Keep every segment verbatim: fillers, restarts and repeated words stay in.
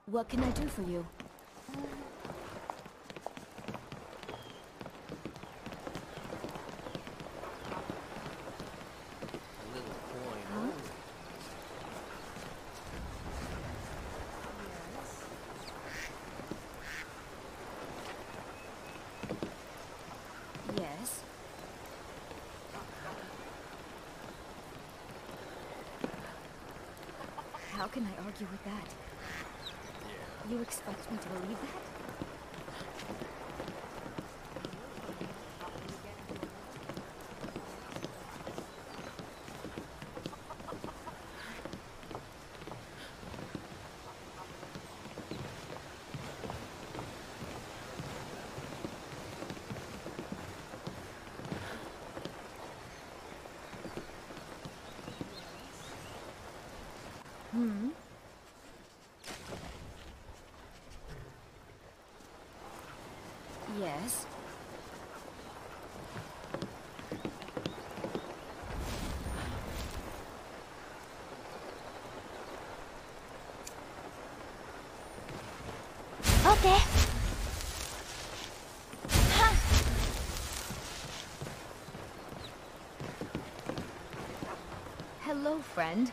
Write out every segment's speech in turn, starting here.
What can I do for you? A little coin. Huh? Yes. How can I argue with that? Yeah. You expect me to believe that? Hmm? Yes. Okay. Hello, friend.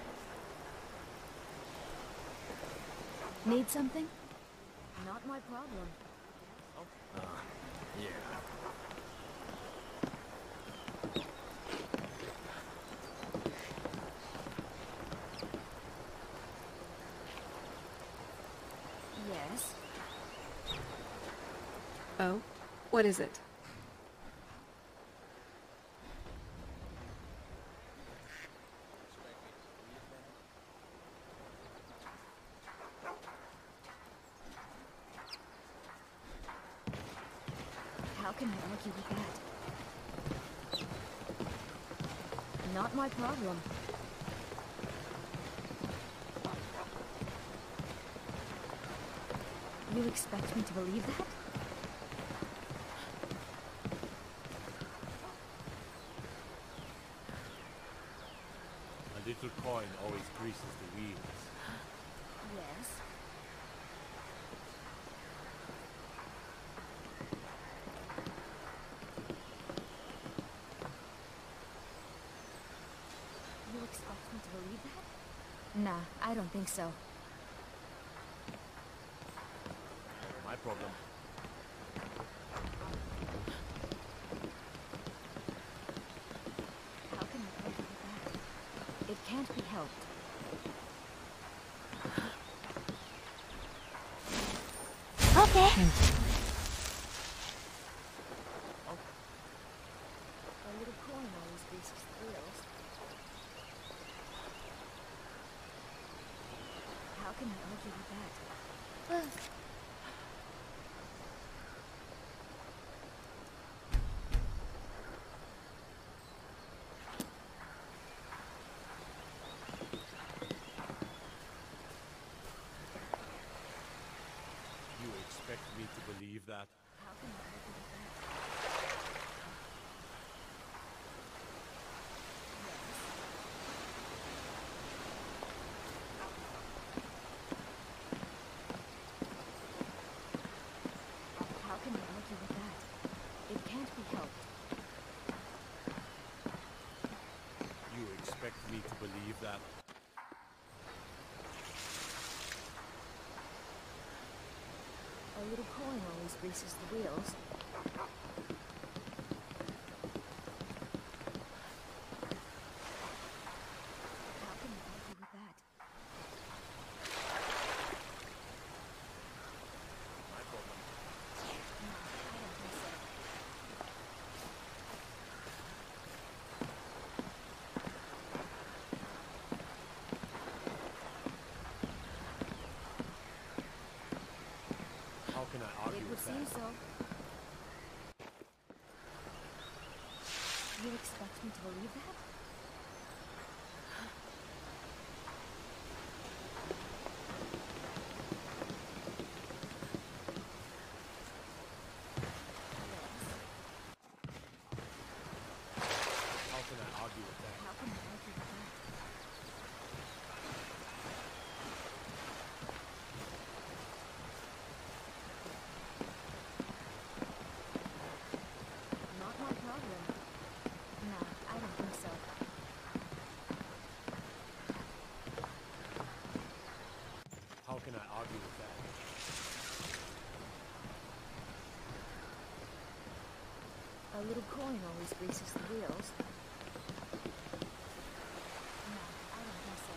Need something? Not my problem. Uh, yeah. Yes. Oh? What is it? How can I argue with that? Not my problem. You expect me to believe that? A little coin always greases the wheels. Yes. You expect me to believe that? Nah, I don't think so. My problem. How can I argue with that? It can't be helped. Okay. A little coin always greases the wheels. How can I argue with that? You expect me to believe that? How can I argue with that? How can I argue with that? It can't be helped. You expect me to believe that? A little coin always greases the wheels. How can I argue with that? My problem. No, I don't think so. How can I argue It would with seem that? so. You expect me to believe that? How can I argue with that? How can I argue with that? coin always greases the wheels. No, I don't think so.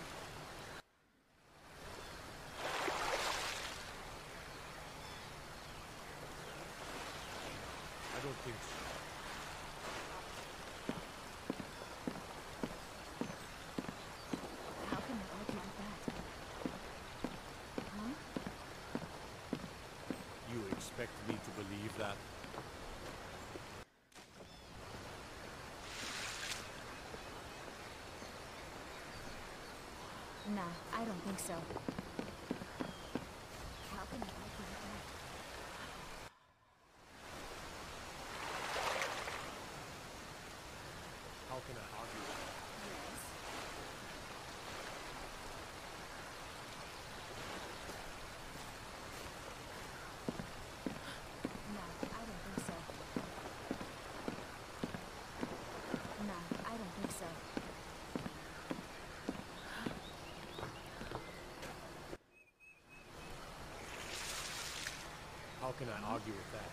I don't think so. How can I argue with that? Huh? You expect me to believe that? Nah, I don't think so. How can I argue with that? How can I argue with that? Yes. Nah, I don't think so. Nah, I don't think so. How can I argue with that?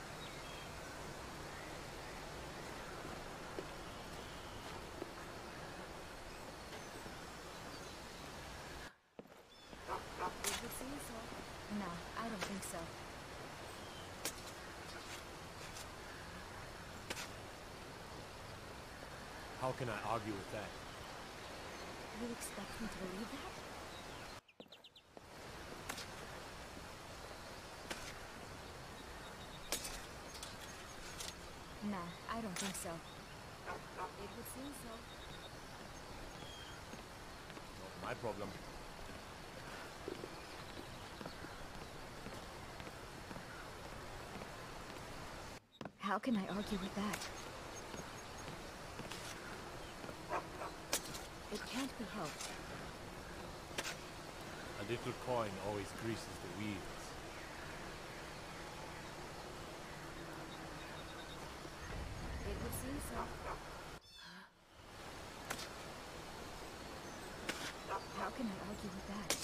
It would seem so. Nah, I don't think so. How can I argue with that? You expect me to believe that? Nah, I don't think so. It would seem so. Not my problem. How can I argue with that? It can't be helped. A little coin always greases the wheels. It would seem so. How can I argue with that?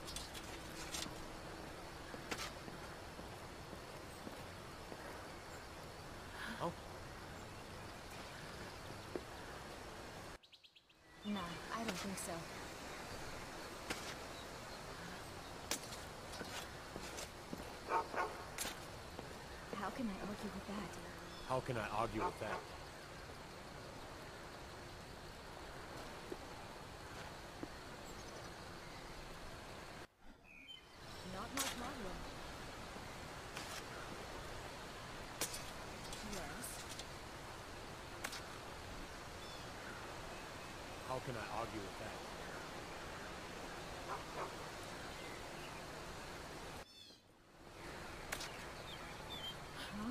Oh, Nah, I don't think so. How can I argue with that? how can I argue with that? Not my problem. Yes. How can I argue with that? Huh?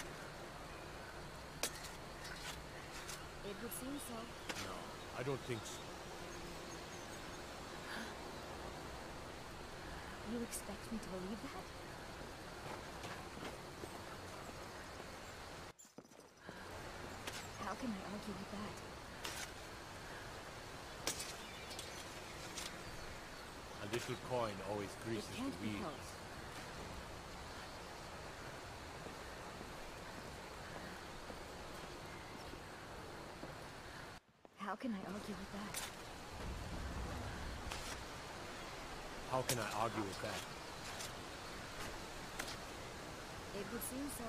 It would seem so. No, I don't think so. You expect me to believe that? How can I argue with that? A little coin always It greases the can't be wheels. helped. How can I argue with that? How can I argue with that? It would seem so.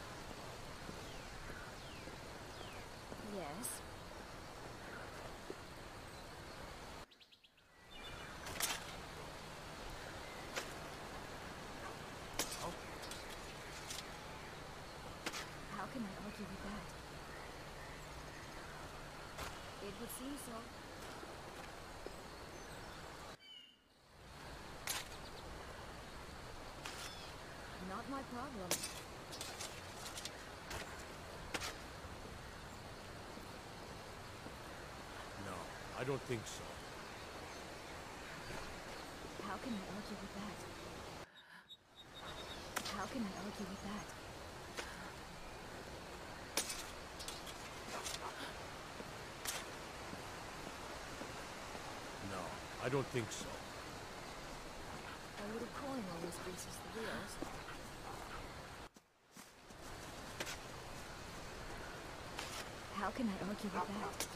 Yes. Oh, How can I argue with that? It would seem so. Not my problem. no, I don't think so. How can I argue with that? How can I argue with that? No, I don't think so. A little coin always greases the wheels. can I argue with that?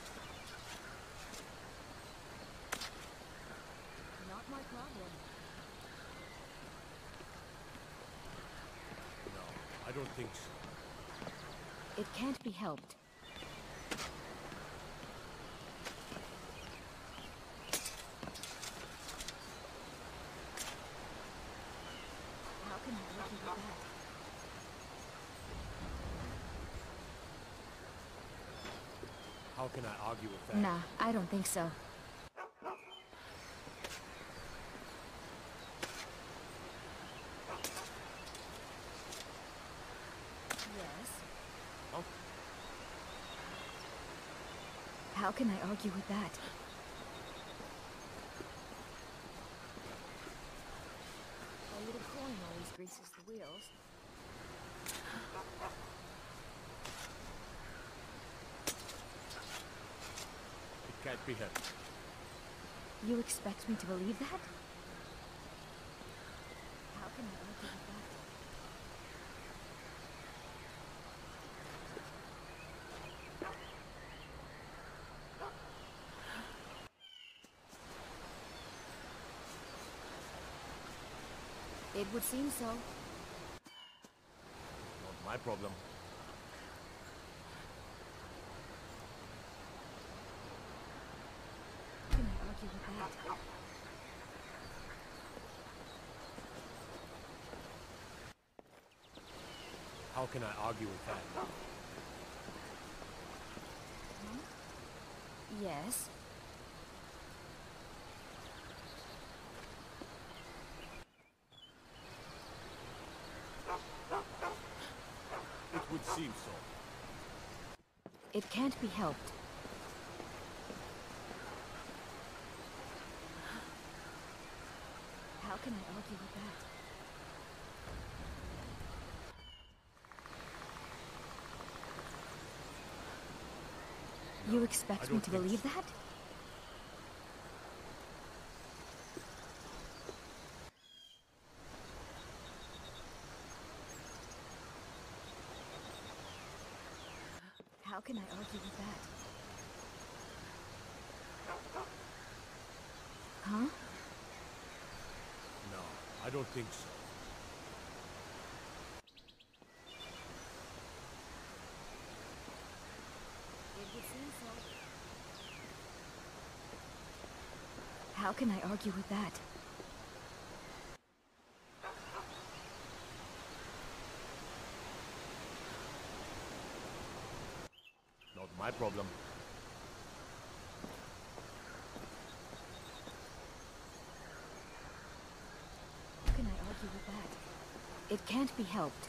Not my problem. No, I don't think so. It can't be helped. How can I argue with that? How can I argue with that? Nah, I don't think so. Yes. Oh, How can I argue with that? A little coin always greases the wheels. it can't be helped. You expect me to believe that? How can I argue with that? It would seem so. Not my problem. How can I argue with that? How can I argue with that? Yes. It would seem so. It can't be helped. How can I argue with that? You I expect me don't to think believe so. that? How can I argue with that? Huh? No, I don't think so. It would seem so. How can I argue with that? Not my problem. How can I argue with that? It can't be helped.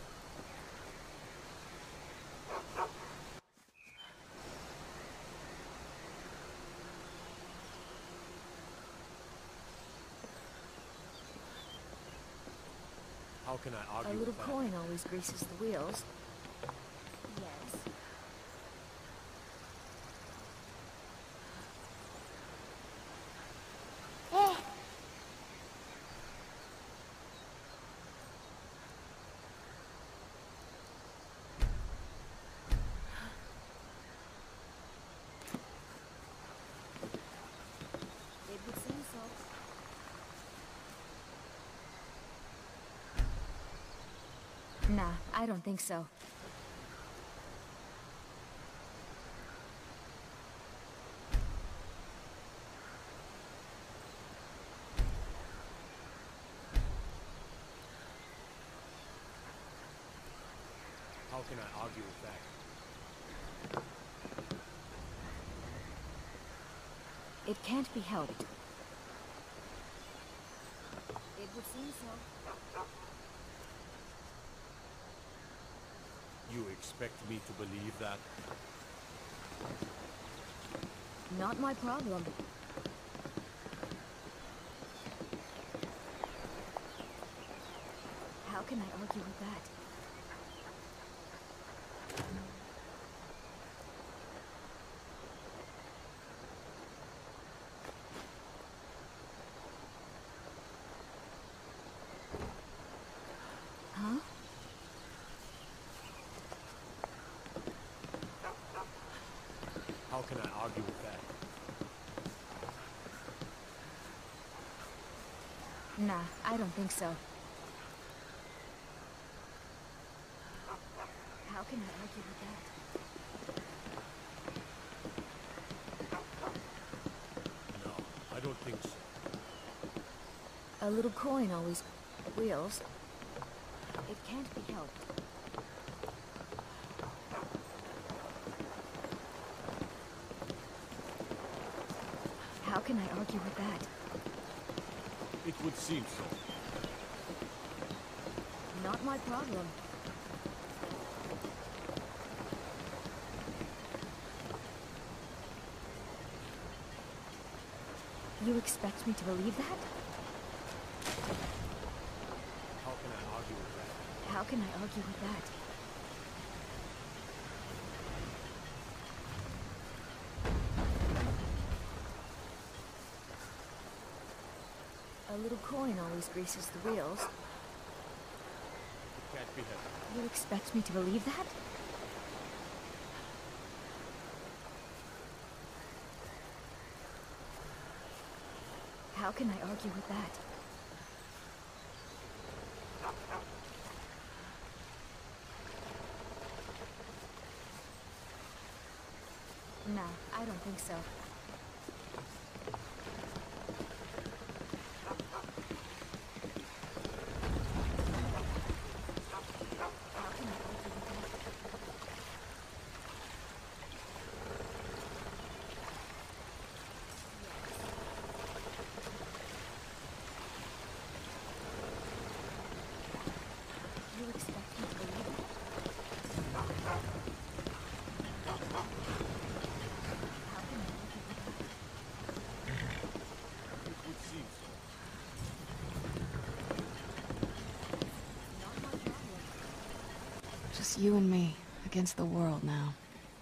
How can I A argue little with that? coin always greases the wheels. Yes. Eh. It would seem so. Nah, I don't think so. How can I argue with that? It can't be helped. It would seem so. You expect me to believe that? Not my problem. How can I argue with that? Huh? Nah, I don't think so. How can I argue with that? No, I don't think so. A little coin always wheels. It can't be helped. How can I argue with that? It would seem so. Not my problem. You expect me to believe that? How can I argue with that? How can I argue with that? A little coin always greases the wheels. It can't be helped. You expect me to believe that? How can I argue with that? No, I don't think so. How can I argue with that? You expect me to believe it? How can I argue with that? It would seem so. Not my problem. Just you and me against the world now.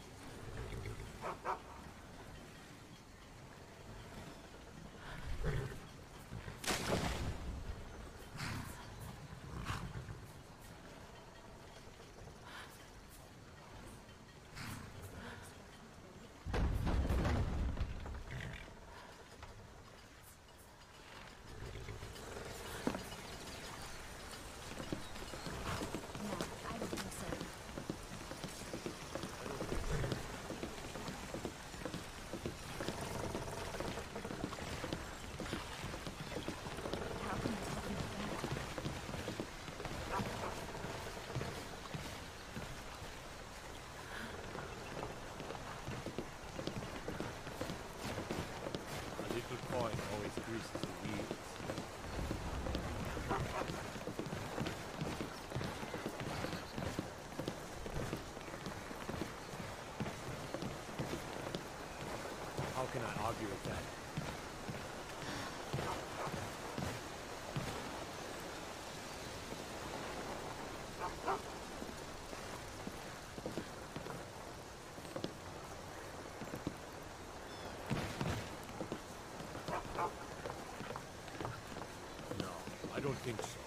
No, I don't think so. How can I argue with that? A little coin always greases the wheels. How can I argue with that? No, I don't think so.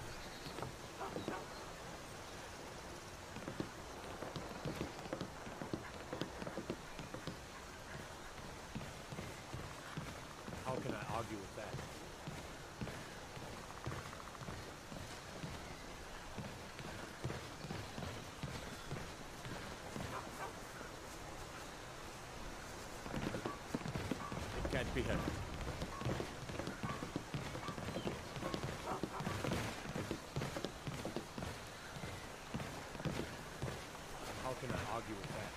How can I argue with that? It can't be helped. How can I argue with that?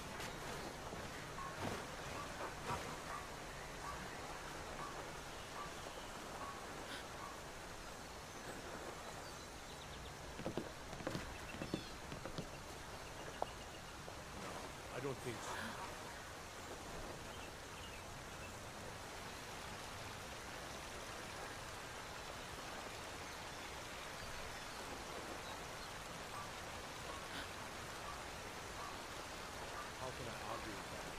No, I don't think so. How can I argue with that?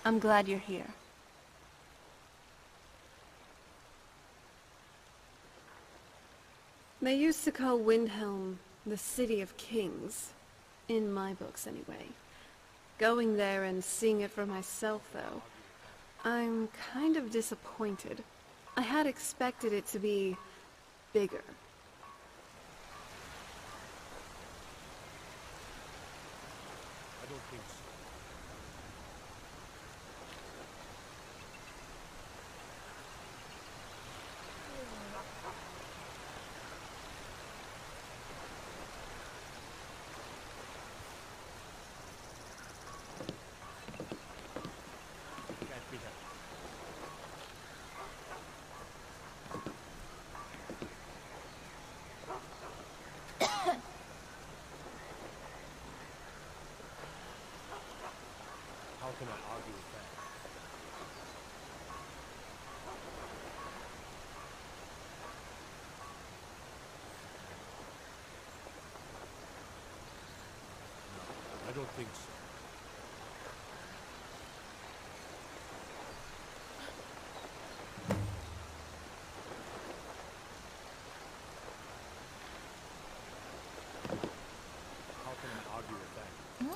I'm glad you're here. They used to call Windhelm the City of Kings. In my books, anyway. Going there and seeing it for myself, though, I'm kind of disappointed. I had expected it to be bigger. I don't think so. Can't be helped. How can I argue with that? No, I don't think so. How can I argue with that?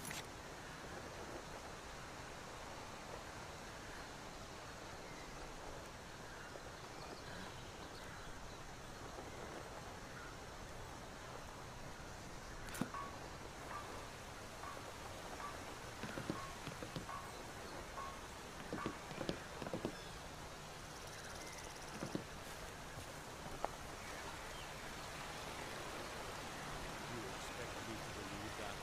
You expect me to believe that?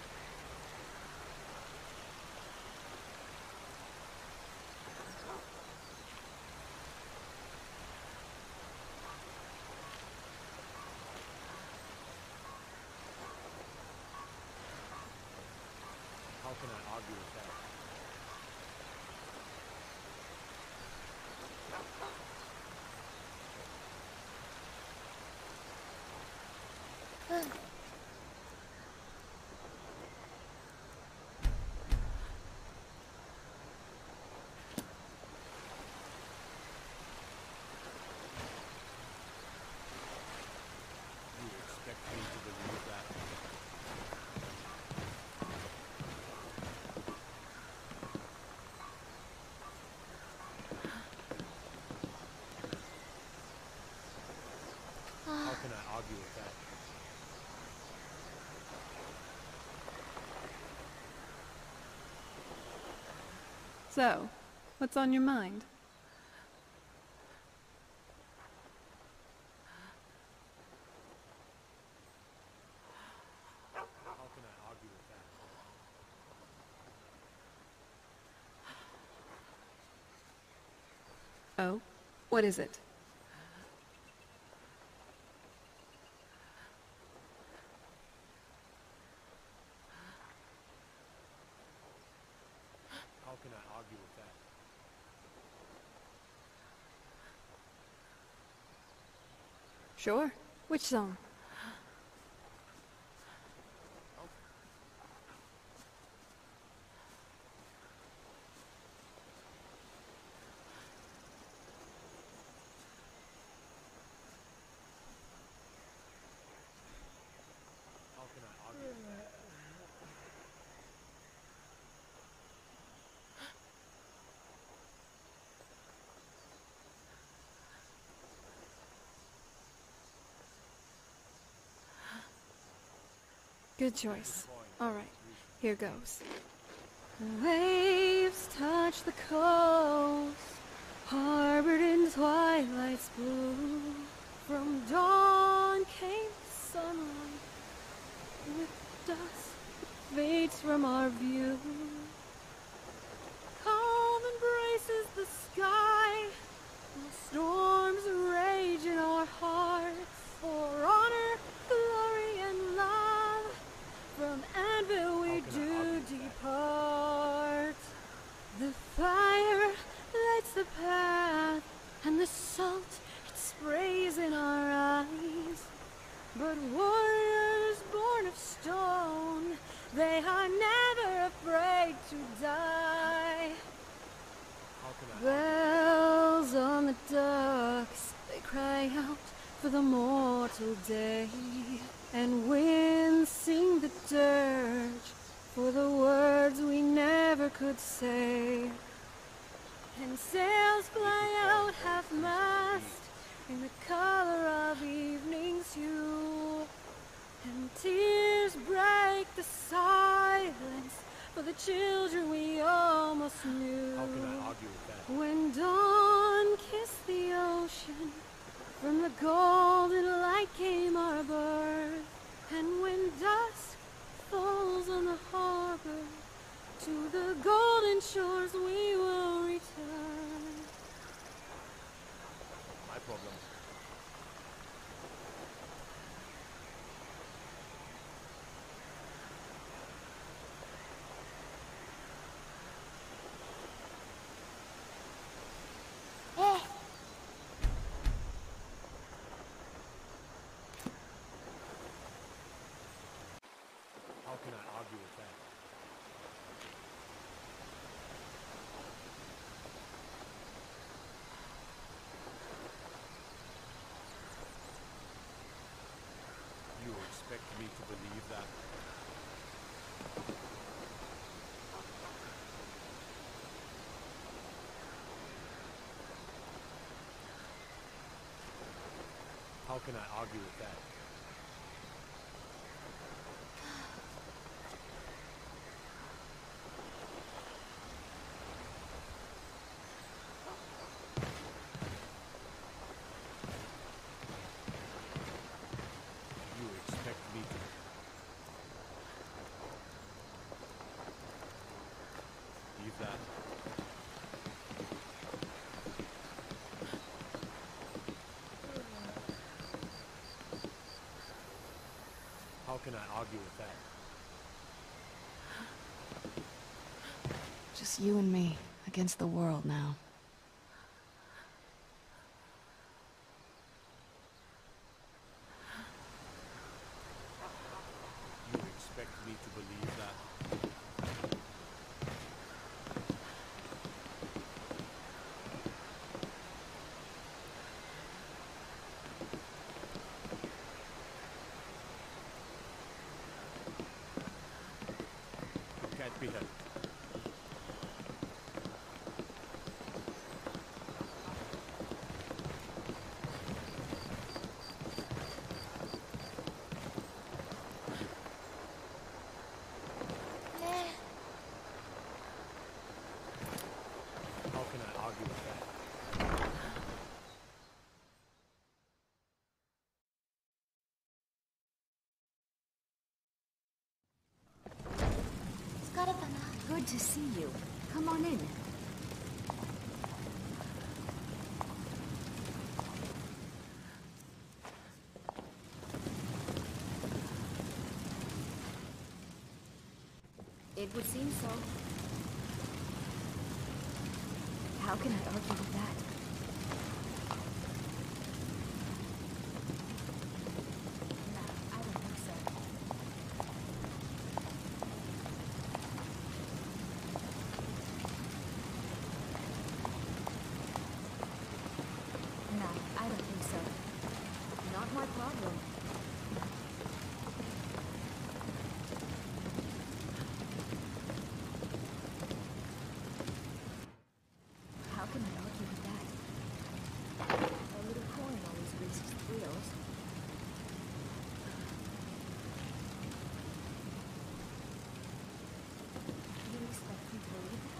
How can I argue with that? You expect me to believe that? How can I argue with that? So, what's on your mind? How can I argue with that? Oh? What is it? How can I argue with that? Sure. Which song? How can I argue with that? Good choice. Alright, here goes. The waves touch the coast, harbored in twilight's blue. From dawn came sunlight, with dust fades from our view. Calm embraces the sky, while storms rage in our hearts. For honor, glory, and love, from anvil we do depart. The fire lights the the ducks, they cry out for the mortal day, and winds sing the dirge for the words we never could say, and sails fly out half-mast in the color of evening's hue, and tears break the silence for the children we almost knew. How can I argue with that? When dawn kissed the ocean, from the golden light came our birth, and when dusk falls on the harbor, to the golden shores we will return. My problem. Eh, How can I argue with that? You expect me to believe that? How can I argue with that? You expect me to believe that? How can I argue with that? Just you and me against the world now. You expect me to believe that? It can't be helped. eh. How can I argue with that? Good to see you. Come on in. It would seem so. How can I argue with that? No, I don't think so. No, I don't think so. Not my problem. How can I argue with that? A little coin always greases the wheels. You expect me to believe that?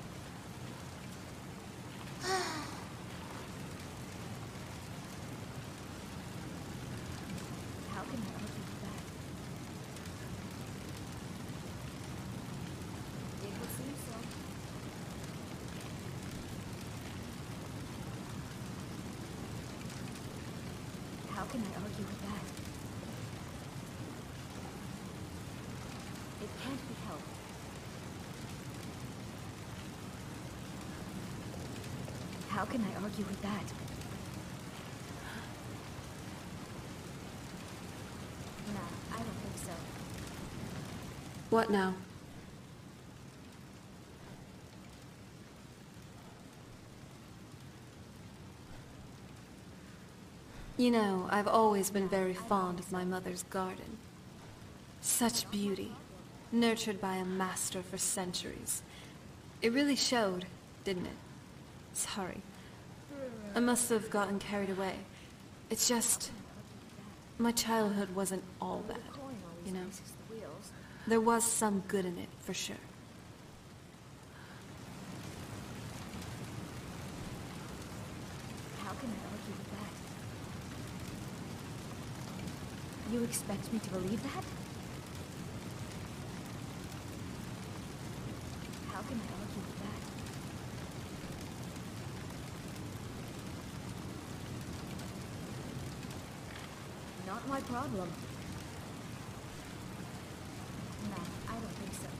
How can I argue with that? It would seem so. How can I argue with that? It can't be helped. How can I argue with that? No, I don't think so. What now? You know, I've always been very fond of my mother's garden. Such beauty, nurtured by a master for centuries. It really showed, didn't it? Sorry. I must have gotten carried away. It's just... my childhood wasn't all bad, you know? There was some good in it, for sure. How can I argue with that? You expect me to believe that? How can I argue with that? Not my problem. No, I don't think so.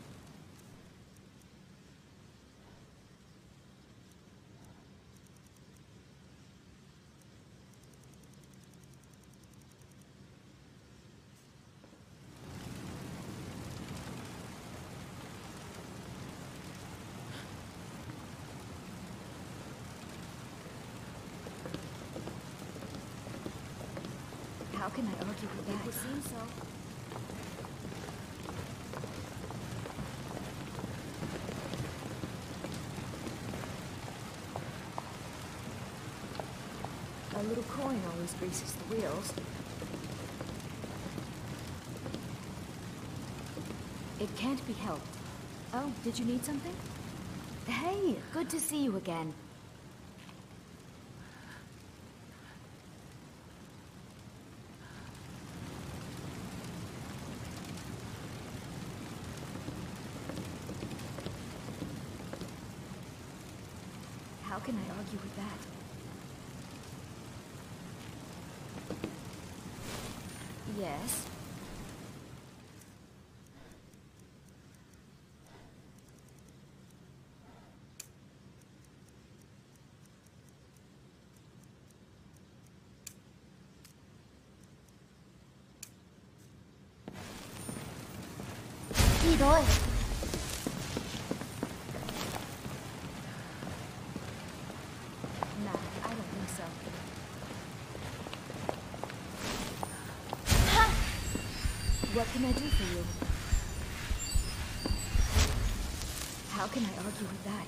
How can I argue with that? It would seem so. A little coin always greases the wheels. It can't be helped. Oh, did you need something? Hey, good to see you again. How can I argue with that? Yes. Hidoy. Nah, I don't think so. What can I do for you? How can I argue with that?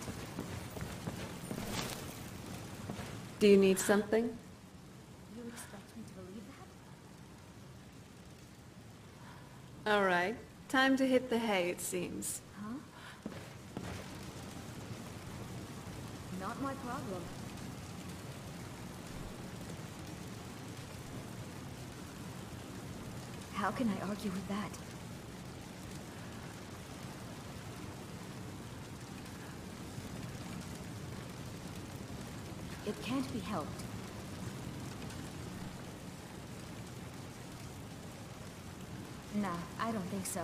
Do you need something? You expect me to believe that? All right. Time to hit the hay, it seems. Huh? Not my problem. How can I argue with that? It can't be helped. Nah, I don't think so.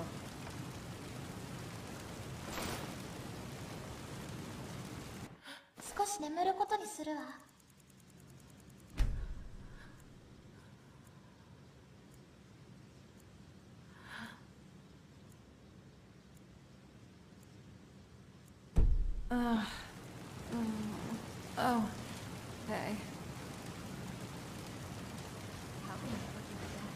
少し眠ることにするわ。 Uh, mm, oh, okay. How can I argue with that?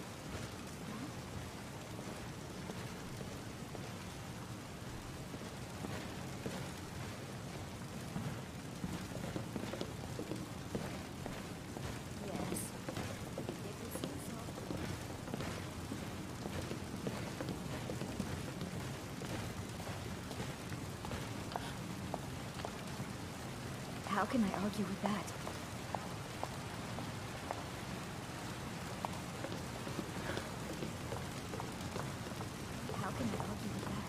Yes. It would seem so. How can I argue with that? How can I argue with that?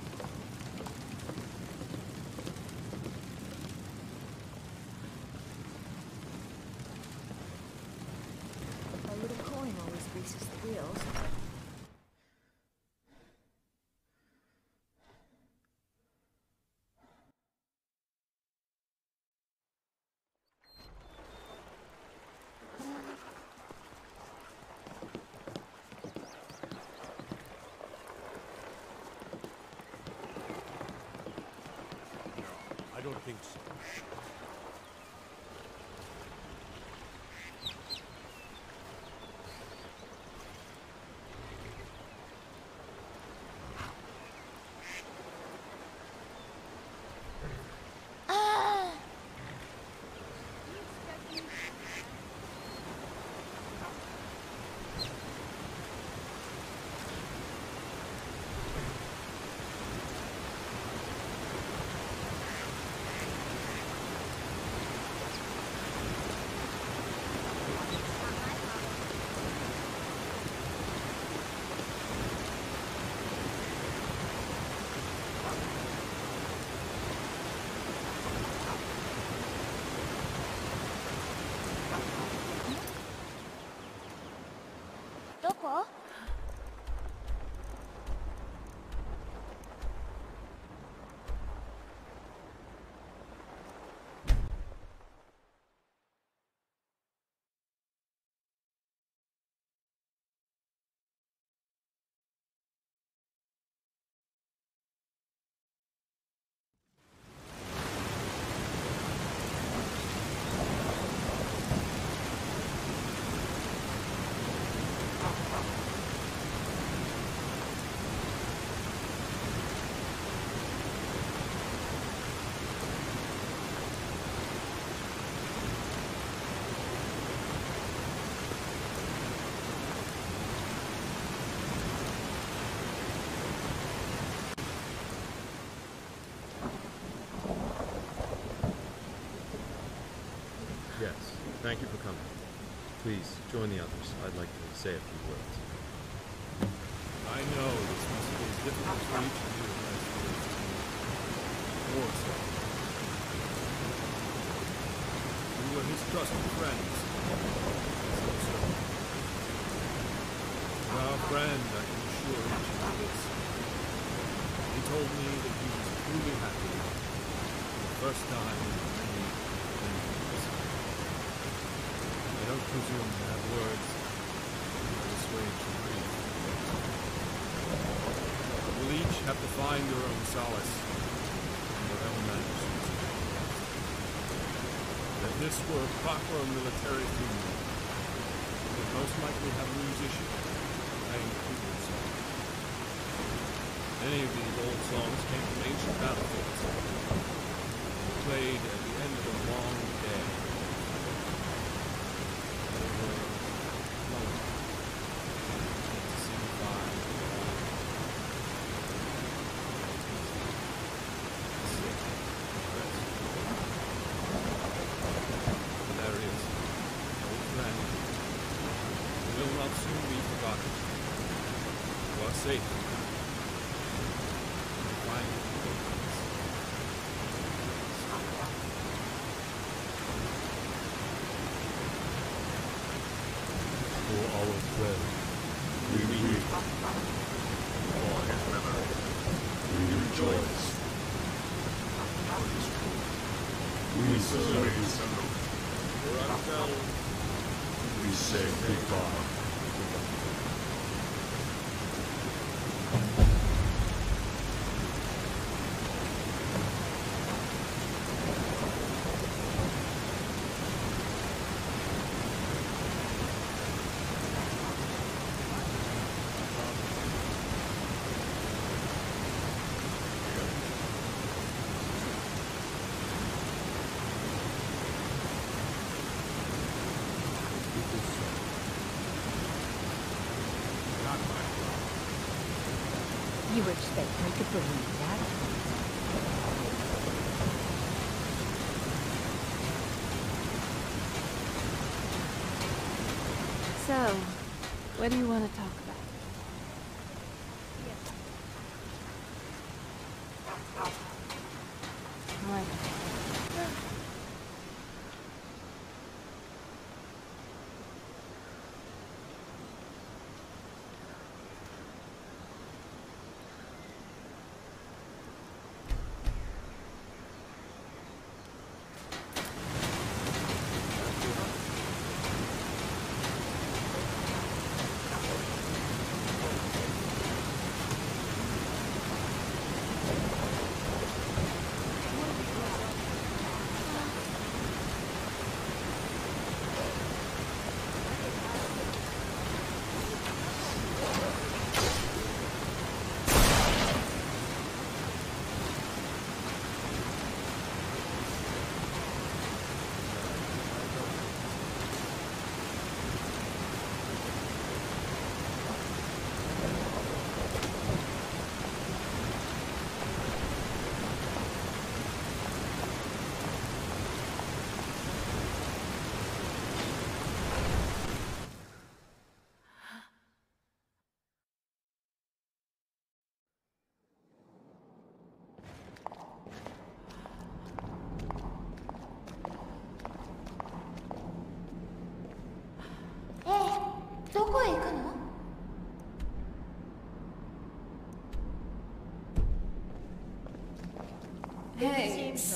A little coin always greases the wheels. I don't think so. What? Yes, thank you for coming. Please, join the others. I'd like to say a few words. I know this must be difficult for each of you as it is to me. More so. We were his trusted friends. So, so. Our friend, I can assure each of you this. He told me that he was truly happy for the first time in many, many years. I don't presume to have words to assuage your grief. We'll each have to find your own solace in whatever manner suits you. If this were a proper military funeral, we would most likely have a musician playing a funeral song. Many of these old songs came from ancient battlefields, played at the end of a long day. They were lonely to signify sick rest. But there is an old friend who will not soon be forgotten. You are safe. Find For our friend, we weep. For his memory, we rejoice. We salute. For ourselves, we say goodbye. You expect me to believe that? So, what do you want to talk about? What?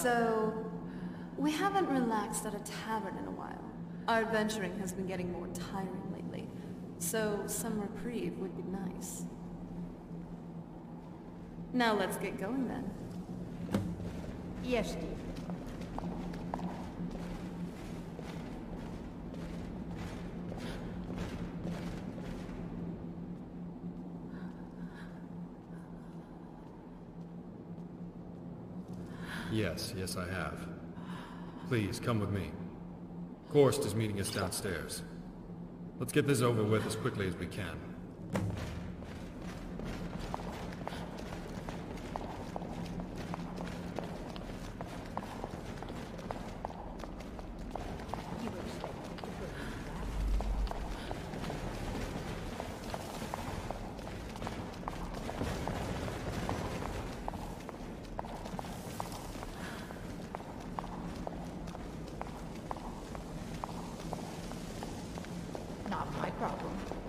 So, we haven't relaxed at a tavern in a while. Our adventuring has been getting more tiring lately, so some reprieve would be nice. Now let's get going then. Yes, dear. Yes, yes I have. Please, come with me. Korst is meeting us downstairs. Let's get this over with as quickly as we can. Not my problem.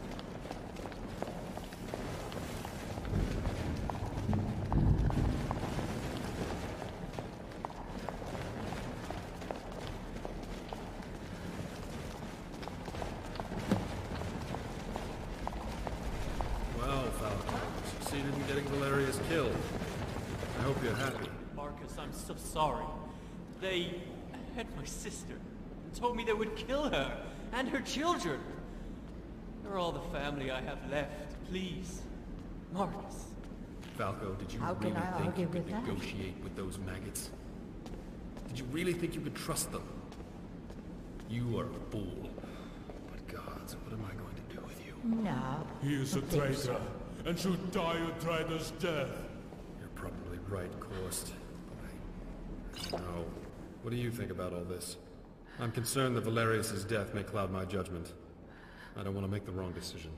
Well, Falco, succeeded in getting Valerius killed. I hope you're happy. Marcus, I'm so sorry. They had my sister and told me they would kill her and her children. They're all the family I have left. Please, Marcus. Falco, did you How can really I think argue you could with that? negotiate with those maggots? Did you really think you could trust them? You are a fool. But gods, what am I going to do with you? No. He is a traitor, and should die a traitor's death. You're probably right, Korst. But I... No. What do you think about all this? I'm concerned that Valerius's death may cloud my judgment. I don't want to make the wrong decision.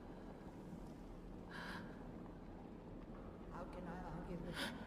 How can I argue with that?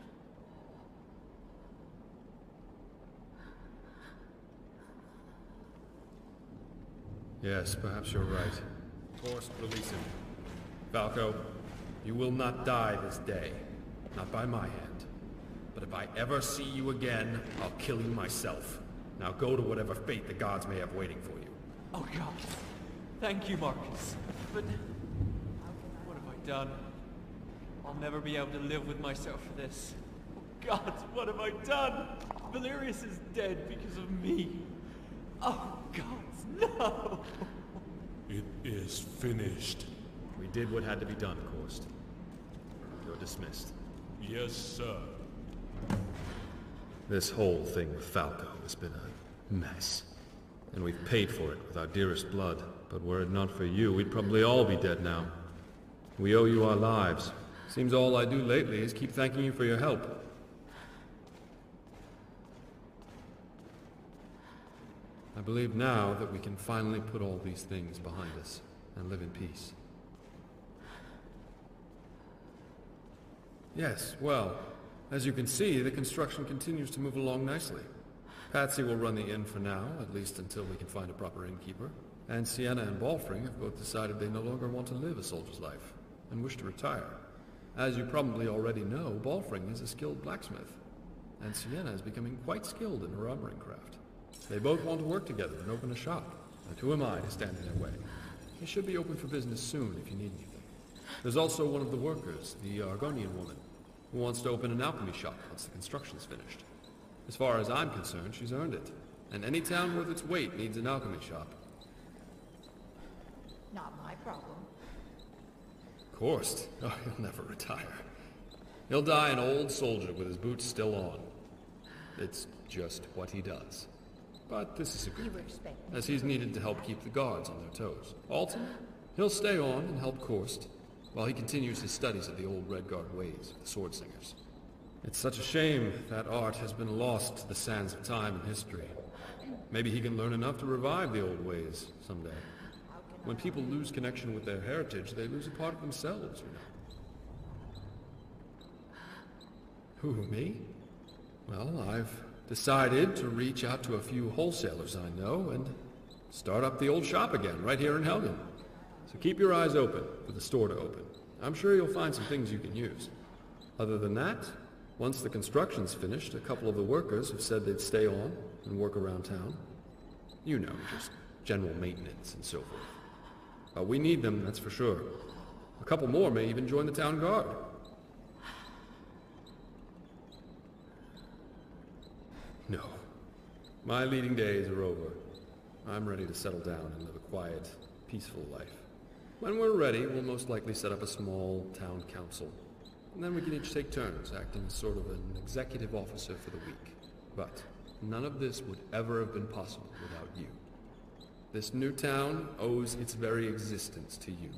Yes, perhaps you're right. Korst, release him. Falco, you will not die this day. Not by my hand. But if I ever see you again, I'll kill you myself. Now go to whatever fate the gods may have waiting for you. Oh God. Thank you, Marcus. But what have I done? I'll never be able to live with myself for this. Oh God, what have I done? Valerius is dead because of me. Oh God, no! It is finished. We did what had to be done, Korst. You're dismissed. Yes, sir. This whole thing with Falco has been a mess. And we've paid for it with our dearest blood. But were it not for you, we'd probably all be dead now. We owe you our lives. Seems all I do lately is keep thanking you for your help. I believe now that we can finally put all these things behind us and live in peace. Yes, well, as you can see, the construction continues to move along nicely. Patsy will run the inn for now, at least until we can find a proper innkeeper. And Sienna and Balfring have both decided they no longer want to live a soldier's life, and wish to retire. As you probably already know, Balfring is a skilled blacksmith, and Sienna is becoming quite skilled in her armoring craft. They both want to work together and open a shop, and who am I to stand in their way? They should be open for business soon if you need anything. There's also one of the workers, the Argonian woman, who wants to open an alchemy shop once the construction's finished. As far as I'm concerned, she's earned it, and any town worth its weight needs an alchemy shop. Not my problem. Korst? Oh, he'll never retire. He'll die an old soldier with his boots still on. It's just what he does. But this is a good thing, as he's needed to help keep the guards on their toes. Alton, he'll stay on and help Korst, while he continues his studies of the old Redguard ways of the sword singers. It's such a shame that art has been lost to the sands of time and history. Maybe he can learn enough to revive the old ways someday. When people lose connection with their heritage, they lose a part of themselves, you know. Who, me? Well, I've decided to reach out to a few wholesalers I know and start up the old shop again, right here in Helgen. So keep your eyes open for the store to open. I'm sure you'll find some things you can use. Other than that, Once the construction's finished, a couple of the workers have said they'd stay on and work around town. You know, just general maintenance and so forth. Uh, we need them, that's for sure. A couple more may even join the town guard. No. My leading days are over. I'm ready to settle down and live a quiet, peaceful life. When we're ready, we'll most likely set up a small town council. And then we can each take turns, acting as sort of an executive officer for the week. But none of this would ever have been possible without you. This new town owes its very existence to you.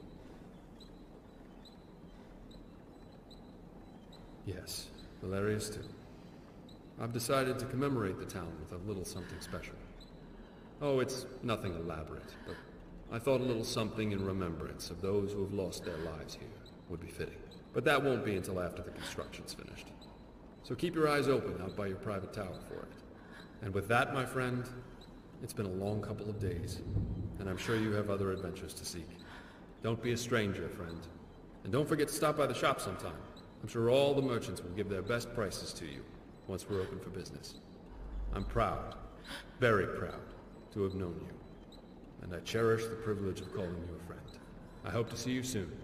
Yes, Valerius too. I've decided to commemorate the town with a little something special. Oh, it's nothing elaborate, but I thought a little something in remembrance of those who have lost their lives here would be fitting. But that won't be until after the construction's finished. So keep your eyes open out by your private tower for it. And with that, my friend, it's been a long couple of days, and I'm sure you have other adventures to seek. Don't be a stranger, friend. And don't forget to stop by the shop sometime. I'm sure all the merchants will give their best prices to you once we're open for business. I'm proud, very proud, to have known you. And I cherish the privilege of calling you a friend. I hope to see you soon.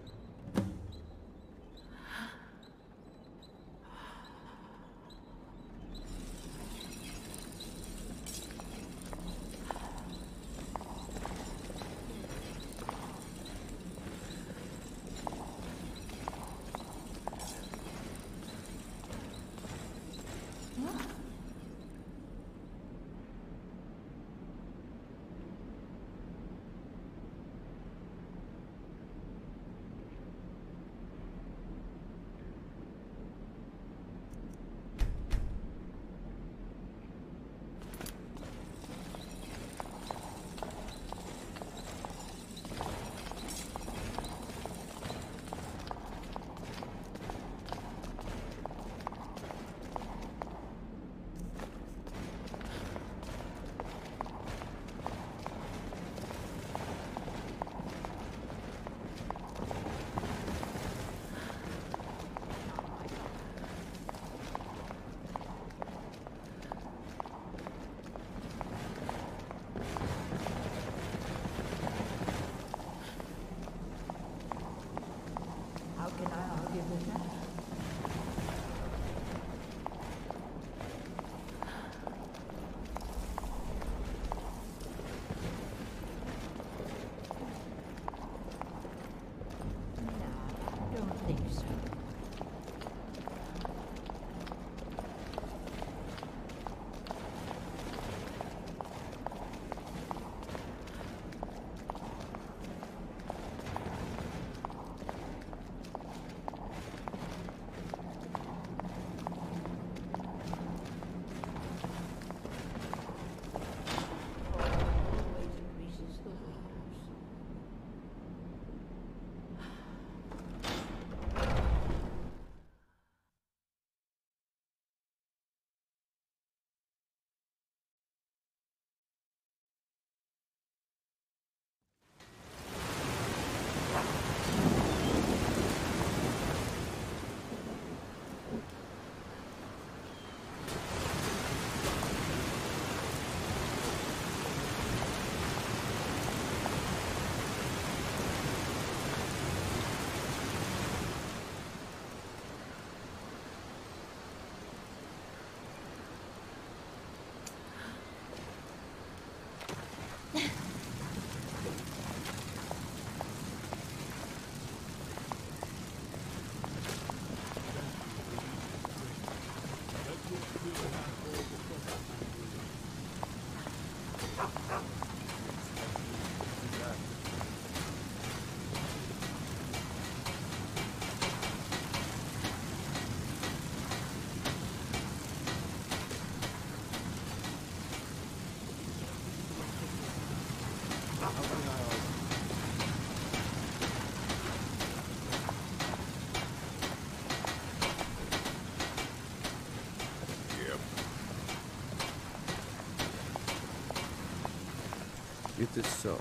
It is so.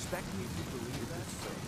expect me to believe that? So